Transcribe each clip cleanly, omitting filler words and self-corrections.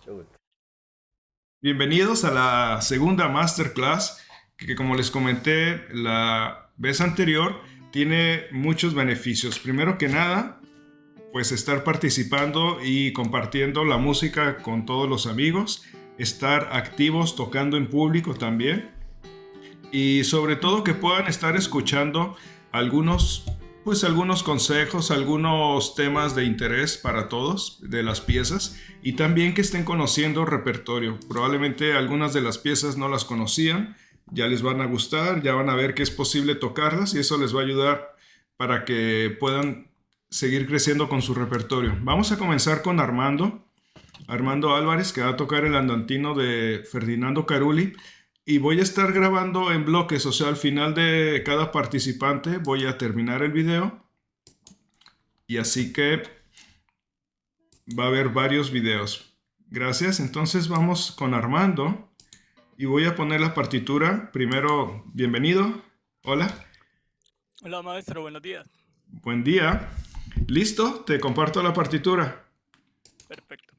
mucho gusto. Bienvenidos a la segunda masterclass que como les comenté la vez anterior, tiene muchos beneficios. Primero que nada, pues estar participando y compartiendo la música con todos los amigos, estar activos tocando en público también y sobre todo que puedan estar escuchando algunos algunos consejos, algunos temas de interés para todos de las piezas y también que estén conociendo repertorio. Probablemente algunas de las piezas no las conocían, ya les van a gustar, ya van a ver que es posible tocarlas y eso les va a ayudar para que puedan seguir creciendo con su repertorio. Vamos a comenzar con Armando Álvarez, que va a tocar el andantino de Ferdinando Carulli. Y voy a estar grabando en bloques, o sea, al final de cada participante voy a terminar el video. Y así que va a haber varios videos. Gracias. Entonces vamos con Armando. Y voy a poner la partitura. Primero, bienvenido. Hola. Hola maestro, buenos días. Buen día. ¿Listo? Te comparto la partitura. Perfecto.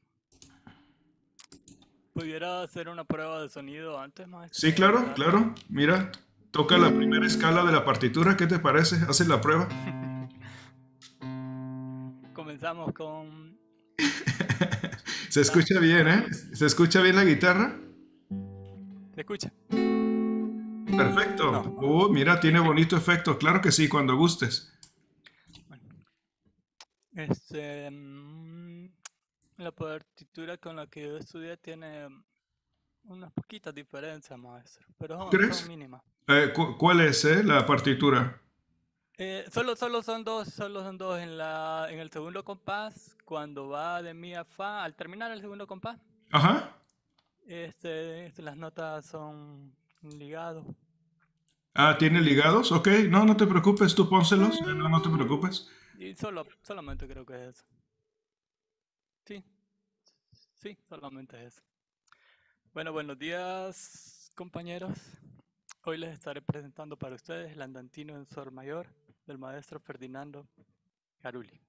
¿Pudiera hacer una prueba de sonido antes, maestro? Sí, claro, claro. Mira, toca la primera escala de la partitura. ¿Qué te parece? ¿Haces la prueba? Comenzamos con... Se escucha bien, ¿eh? ¿Se escucha bien la guitarra? ¿Se escucha? Perfecto. No. Mira, tiene bonito efecto. Claro que sí, cuando gustes. Bueno, la partitura con la que yo estudié tiene unas poquitas diferencias, maestro, pero son ¿Crees? mínimas. ¿Cuál es, la partitura? Solo son dos en el segundo compás, cuando va de mi a fa, al terminar el segundo compás, Ajá. las notas son ligados. Ah, ¿tiene ligados? Ok, no, no te preocupes, tú pónselos. No, no te preocupes. Y solamente creo que es eso. Sí, solamente es eso. Bueno, buenos días, compañeros. Hoy les estaré presentando para ustedes el andantino en sol mayor del maestro Ferdinando Carulli.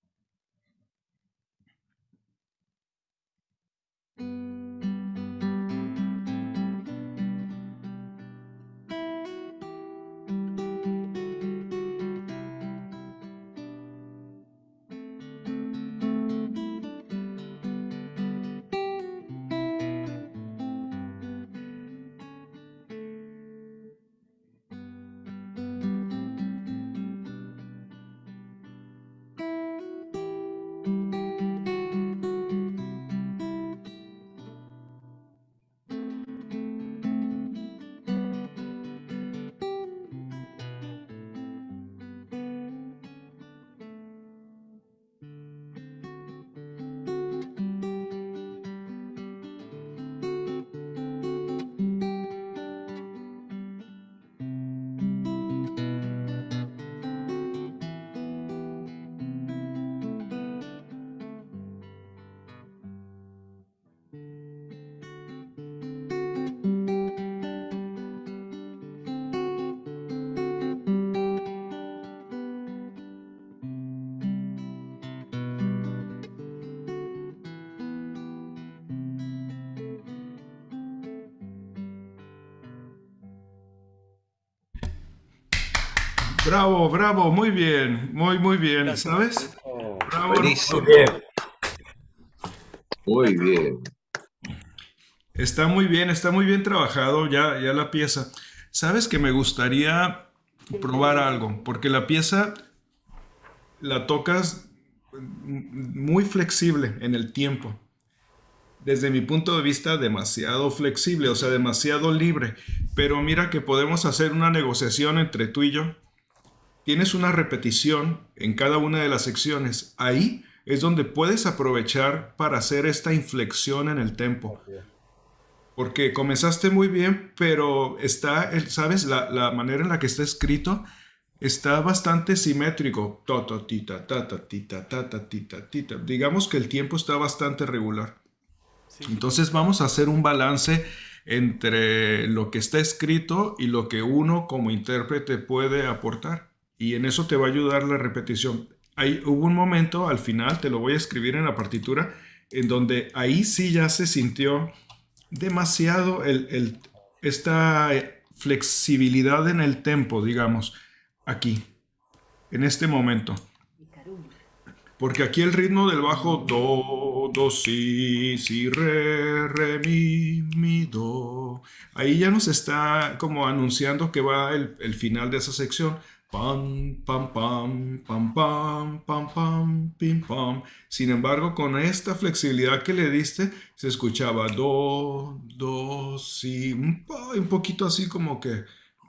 Bravo, bravo, muy bien, muy bien, Gracias. ¿sabes? Bravo, Buenísimo. Armando. Muy bien. Está muy bien trabajado ya la pieza. ¿Sabes que me gustaría probar algo? Porque la pieza la tocas muy flexible en el tiempo. Desde mi punto de vista, demasiado flexible, o sea, demasiado libre. Pero mira que podemos hacer una negociación entre tú y yo. Tienes una repetición en cada una de las secciones. Ahí es donde puedes aprovechar para hacer esta inflexión en el tempo. Porque comenzaste muy bien, pero ¿sabes? La manera en la que está escrito está bastante simétrico. Ta, ta, tita, ta, ta, tita, ta, ta, tita, tita. Digamos que el tiempo está bastante regular. Sí. Entonces vamos a hacer un balance entre lo que está escrito y lo que uno como intérprete puede aportar. Y en eso te va a ayudar la repetición. Hubo un momento al final, te lo voy a escribir en la partitura, en donde ahí sí ya se sintió demasiado esta flexibilidad en el tempo, digamos, aquí, en este momento. Porque aquí el ritmo del bajo, do, si, re, mi, do. Ahí ya nos está como anunciando que va el final de esa sección. Pam, pam, pam, pam, pam, pam, pam, pim, pam. Sin embargo, con esta flexibilidad que le diste, se escuchaba do, si, un poquito así como que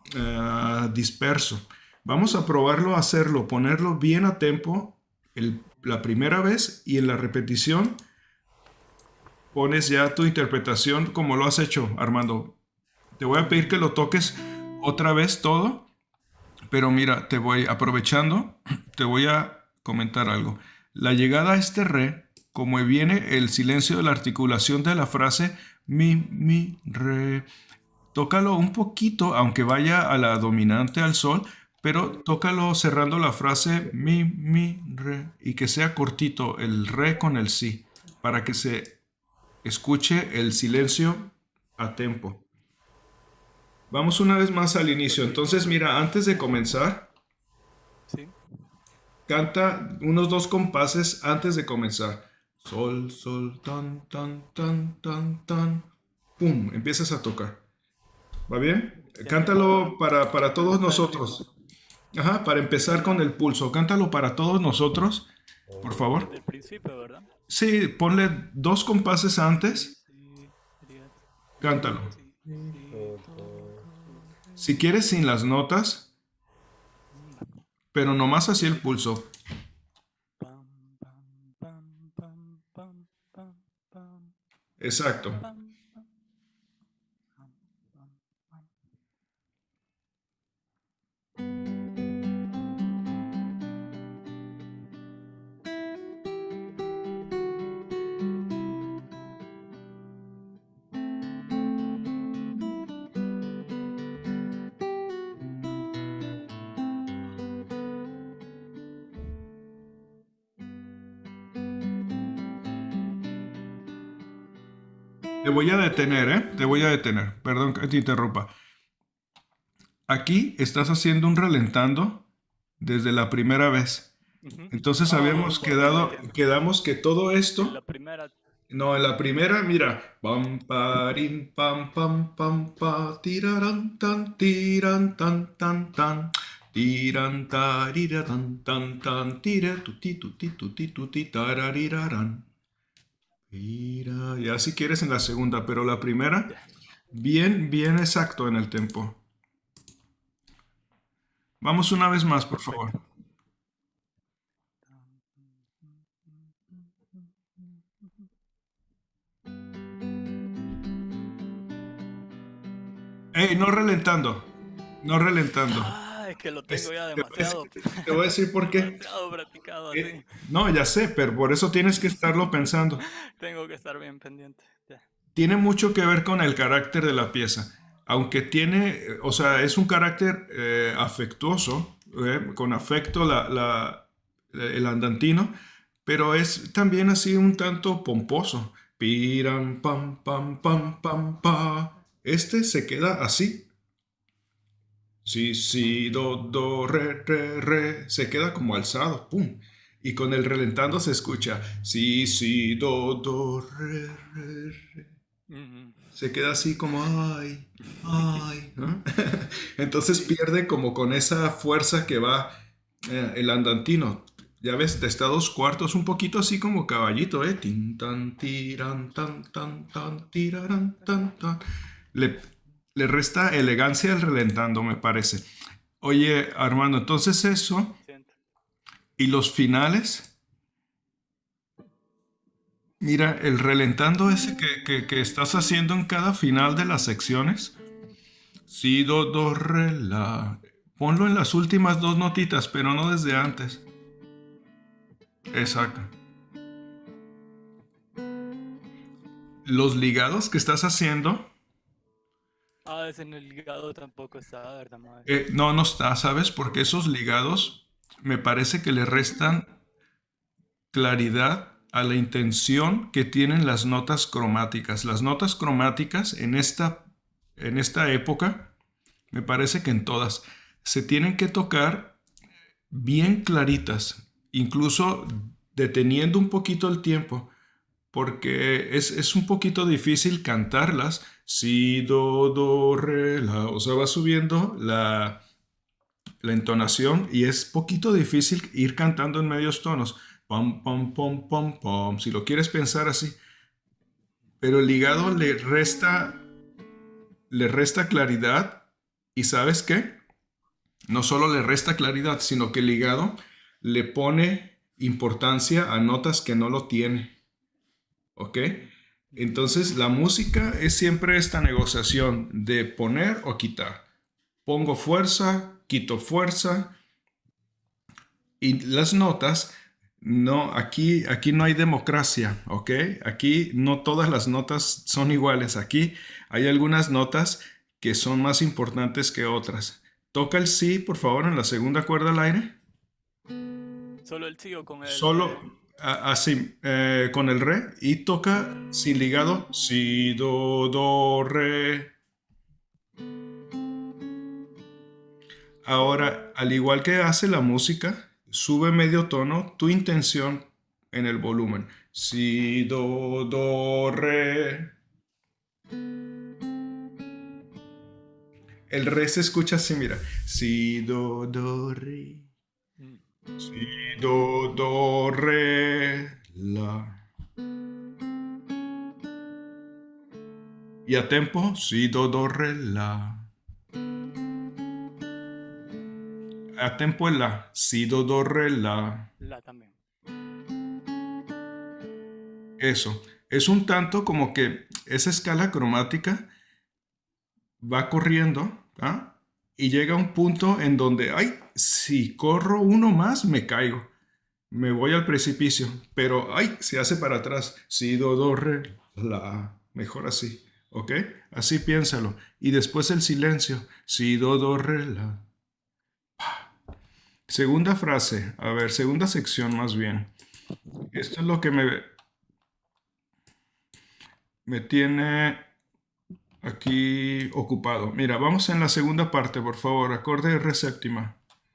disperso. Vamos a probarlo, a hacerlo, ponerlo bien a tempo la primera vez, y en la repetición pones ya tu interpretación como lo has hecho, Armando. Te voy a pedir que lo toques otra vez todo, pero mira, te voy aprovechando, te voy a comentar algo. La llegada a este re, como viene el silencio de la articulación de la frase mi, re, tócalo un poquito, aunque vaya a la dominante, al sol, pero tócalo cerrando la frase mi, re, y que sea cortito el re con el si, para que se escuche el silencio a tempo. Vamos una vez más al inicio. Entonces, mira, antes de comenzar, Sí. canta unos 2 compases antes de comenzar. Sol, sol, tan, tan, tan, tan, tan. Pum, empiezas a tocar. ¿Va bien? Cántalo para todos Empezar el ritmo. nosotros. Ajá, para empezar con el pulso. Cántalo para todos nosotros, por Desde favor. el principio, ¿verdad? Sí, ponle 2 compases Sí, antes. sí, Cántalo. sí, sí, Si quieres sin las notas, pero nomás así el pulso. pam, pam, pam, pam, pam, pam, pam, Exacto. pam, pam, pam, pam. Te voy a detener, ¿eh? Te voy a detener. Perdón que te interrumpa. Aquí estás haciendo un ralentando desde la primera vez. Ujú. Entonces Ah, habíamos ok, entiendo. quedamos que todo En esto. la primera, No, en la primera, mira. Pam, parim, pam, pam, pam, pa, tiran, tan, tan. Tiran, tarira, tan, tira, tuti, tarariraran. Mira, ya si quieres en la segunda, pero la primera, ya, bien, bien exacto en el tempo. Vamos una vez más, por favor. perfecto. ¡Ey, no relentando! No relentando. Ah, es que lo tengo ya Te voy a decir, demasiado, te voy a decir por qué. demasiado practicado así. No, ya sé, pero por eso tienes que estarlo pensando. Tengo que estar bien pendiente. Ya. Tiene mucho que ver con el carácter de la pieza. Aunque tiene, o sea, es un carácter afectuoso, con afecto el andantino, pero es también así un tanto pomposo. Piram, pam, pam, pam, pam, pa. Este se queda así. Si, do, re. Se queda como alzado, pum. Y con el relentando se escucha si, do, re. Ujú. Se queda así como ay, ¿no? Entonces Sí. pierde como con esa fuerza que va el andantino. Ya ves, de está 2 cuartos, un poquito así como caballito, ¿eh? Tin, tan, tiran, tan, tiraran, tan. Le, le resta elegancia al relentando, me parece. Oye, Armando, entonces eso, Siento. y los finales, mira, el relentando ese que estás haciendo en cada final de las secciones. Si, do, re, la. Ponlo en las últimas 2 notitas, pero no desde antes. Exacto. Los ligados que estás haciendo, Ah, es en el ligado tampoco está, ¿verdad, madre? no está, ¿sabes? Porque esos ligados me parece que le restan claridad a la intención que tienen las notas cromáticas. Las notas cromáticas en esta época, me parece que en todas, se tienen que tocar bien claritas, incluso deteniendo un poquito el tiempo, porque es un poquito difícil cantarlas. Si, do, re, la. O sea, va subiendo la entonación y es poquito difícil ir cantando en medios tonos. Pom, pom, pom, pom, pom. Si lo quieres pensar así. Pero el ligado le resta claridad. ¿Y sabes qué? No solo le resta claridad, sino que el ligado le pone importancia a notas que no lo tiene. ¿Ok? Entonces la música es siempre esta negociación de poner o quitar. Pongo fuerza, quito fuerza. Y las notas, no, aquí no hay democracia, ¿ok? Aquí no todas las notas son iguales. Aquí hay algunas notas que son más importantes que otras. Toca el si, por favor, en la segunda cuerda al aire. ¿Solo el sí o con el Solo re? así, con el re. Y toca si ligado, si, do, re. Ahora, al igual que hace la música, sube medio tono tu intención en el volumen. Si, do, re. El re se escucha así, mira. Si, do, re. Mm. Si, do, re, la. Y a tempo, si, do, re, la. A tempo es la. Si, do, re, la. La también. Eso. Es un tanto como que esa escala cromática va corriendo, ¿ah? Y llega a un punto en donde, ay, si corro uno más, me caigo. Me voy al precipicio. Pero, ay, se hace para atrás. Si, do, re, la. Mejor así. ¿Ok? Así piénsalo. Y después el silencio. Si, do, re, la. Segunda frase. A ver, segunda sección más bien. Esto es lo que me tiene aquí ocupado. Mira, vamos en la segunda parte, por favor. Acorde re séptima.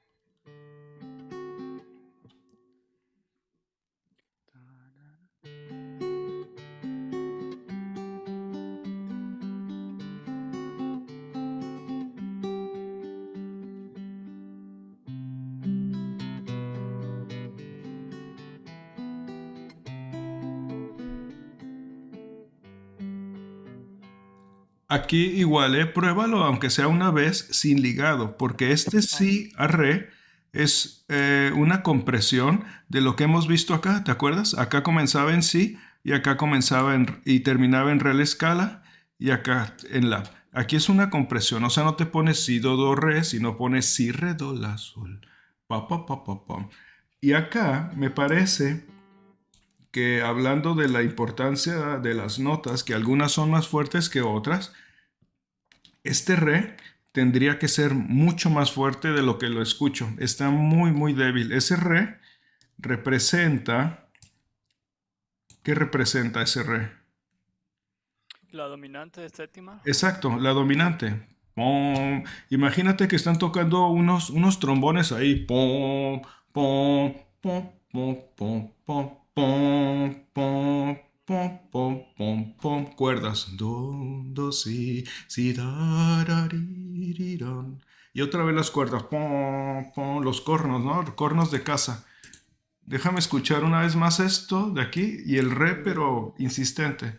Aquí igual, pruébalo aunque sea una vez sin ligado, porque este si a re es una compresión de lo que hemos visto acá, ¿te acuerdas? Acá comenzaba en si y acá comenzaba y terminaba en re la escala y acá en la. Aquí es una compresión, o sea, no te pones si, do, re, sino pones si, re, do, la, sol. Pa, pa, pa, pa, pa. Y acá me parece que hablando de la importancia de las notas, que algunas son más fuertes que otras, este re tendría que ser mucho más fuerte de lo que lo escucho. Está muy, muy débil. Ese re representa... ¿Qué representa ese re? La dominante de séptima. Exacto, la dominante. Pom. Imagínate que están tocando unos trombones ahí. Pom, pom, pom, pom, pom, pom, pom, pom, pom, pom, pom, pom. Cuerdas. Do, si, da, ra, ri, don. Y otra vez las cuerdas. Pom, pom, los cornos, ¿no? Cornos de casa. Déjame escuchar una vez más esto de aquí y el re, pero insistente.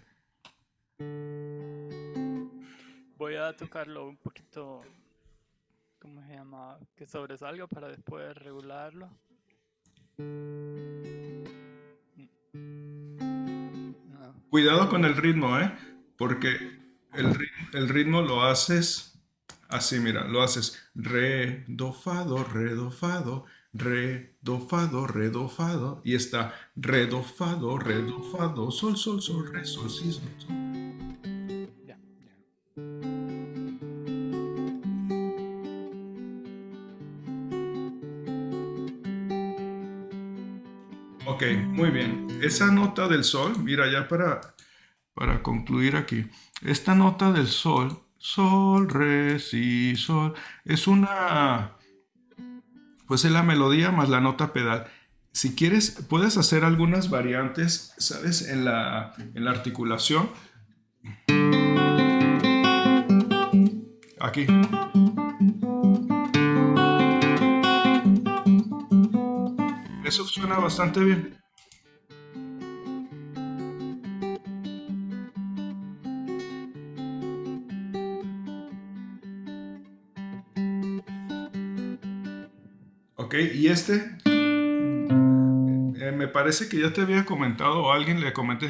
Voy a tocarlo un poquito, ¿cómo se llama? Que sobresalga para después regularlo. No. Cuidado con el ritmo, ¿eh? Porque el ritmo lo haces así, mira, lo haces re, do, fado, re, do, fado, re, do, fado, re, do, fado, y está re, do, fado, sol, re, sol, si, sol, sol. Ya, ya. Ok, muy bien. esa nota del sol, mira, ya para concluir aquí, esta nota del sol, sol, re, si, sol, es pues es la melodía más la nota pedal. Si quieres, puedes hacer algunas variantes, ¿sabes? En la articulación. Aquí. Eso suena bastante bien. Ok, y me parece que ya te había comentado o alguien le comenté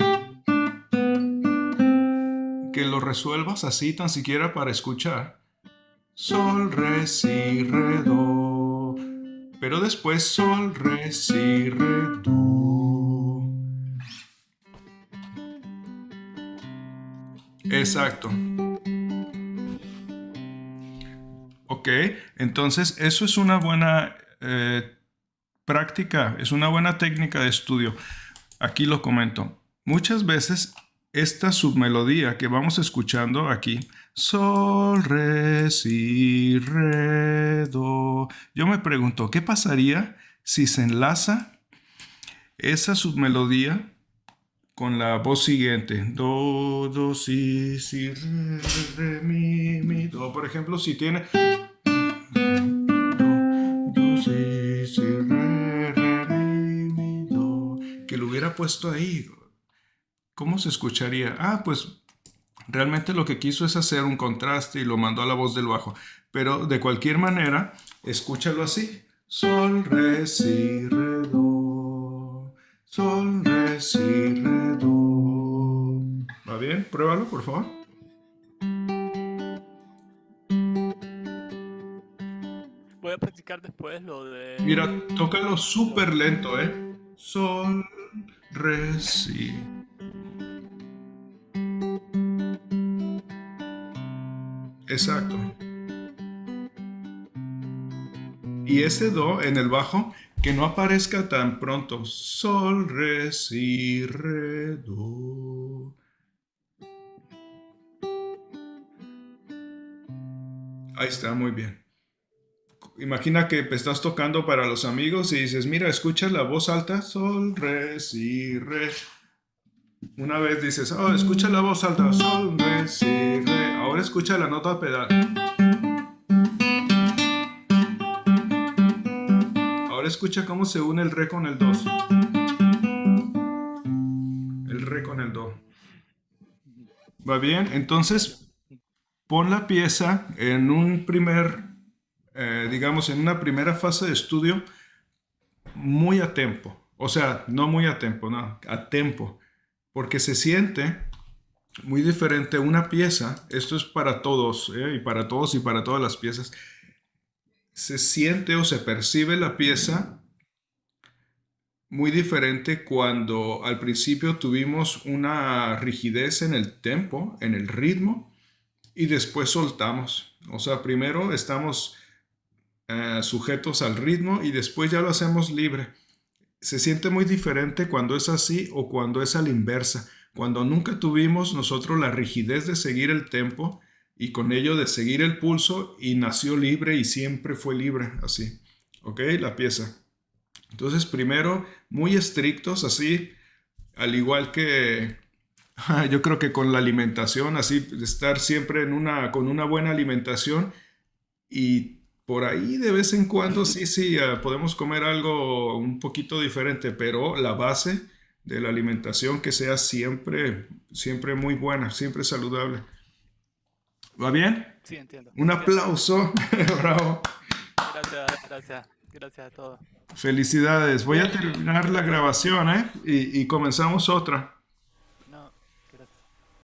que lo resuelvas así tan siquiera para escuchar. Sol, re, si, re, do. Pero después sol, re, si, re, do. Exacto. Ok, entonces eso es una buena práctica, es una buena técnica de estudio. Aquí lo comento. Muchas veces esta submelodía que vamos escuchando aquí, sol, re, si, re, do. Yo me pregunto, ¿qué pasaría si se enlaza esa submelodía con la voz siguiente? Do, do, si, si, re, mi, do. Por ejemplo, si tiene do, si, re, mi, do. Que lo hubiera puesto ahí. ¿Cómo se escucharía? Ah, pues realmente lo que quiso es hacer un contraste y lo mandó a la voz del bajo. Pero de cualquier manera, escúchalo así. Sol, re, si, re, do. Sol, re, si, re, do. ¿Va bien? Pruébalo, por favor. Voy a practicar después lo de... Mira, tócalo súper lento, ¿eh? Sol, re, si. Exacto. Y ese do en el bajo, que no aparezca tan pronto. Sol, re, si, re, do. Ahí está, muy bien. Imagina que estás tocando para los amigos y dices, mira, escucha la voz alta. Sol, re, si, re. Una vez dices, oh, escucha la voz alta. Sol, re, si, re. Ahora escucha la nota pedal. Ahora escucha cómo se une el re con el do. El re con el do. ¿Va bien? Entonces, pon la pieza en un digamos, en una primera fase de estudio muy a tempo. O sea, no muy a tempo, no, a tempo. Porque se siente muy diferente una pieza. Esto es para todos, y para todos y para todas las piezas. Se siente o se percibe la pieza muy diferente cuando al principio tuvimos una rigidez en el tempo, en el ritmo, y después soltamos. O sea, primero estamos sujetos al ritmo y después ya lo hacemos libre. Se siente muy diferente cuando es así o cuando es a la inversa. Cuando nunca tuvimos nosotros la rigidez de seguir el tempo y con ello de seguir el pulso y nació libre y siempre fue libre, así. ¿Ok? La pieza. Entonces, primero, muy estrictos, así, al igual que yo creo que con la alimentación, así, estar siempre con una buena alimentación y por ahí de vez en cuando sí, podemos comer algo un poquito diferente, pero la base de la alimentación que sea siempre, siempre muy buena, siempre saludable. ¿Va bien? Sí, entiendo. Un aplauso, bravo. Gracias a todos. Felicidades. Voy a terminar la grabación, ¿eh? Y comenzamos otra.